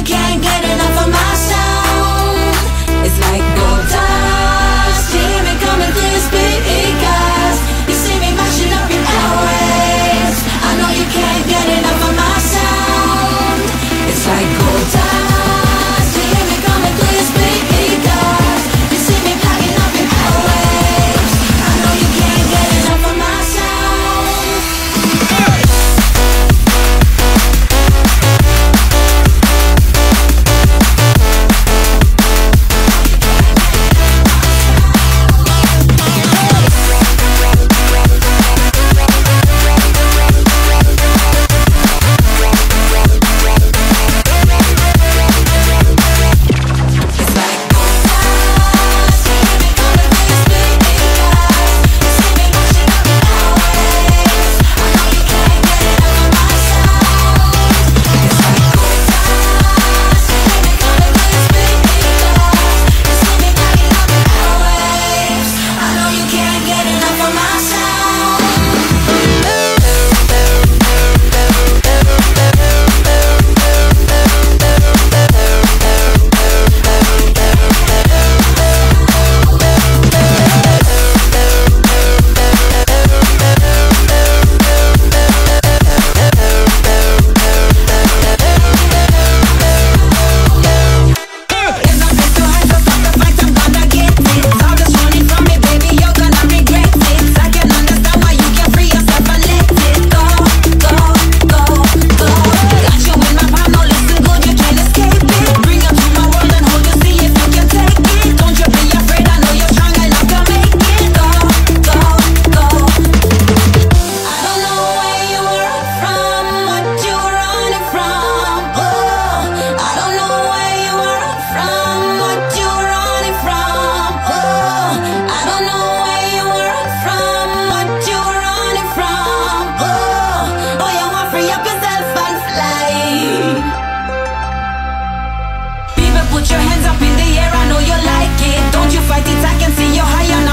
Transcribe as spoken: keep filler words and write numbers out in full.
can't get enough of my sound. It's like gold dust. You hear me coming through your speakers. You see me mashing up your airwaves. I know you can't get enough of my sound. It's like gold dust. You hear me coming through your speakers. You see me blacking up your airwaves. I know you can't get enough of my sound. Put your hands up in the air, I know you like it. Don't you fight it, I can see you're high on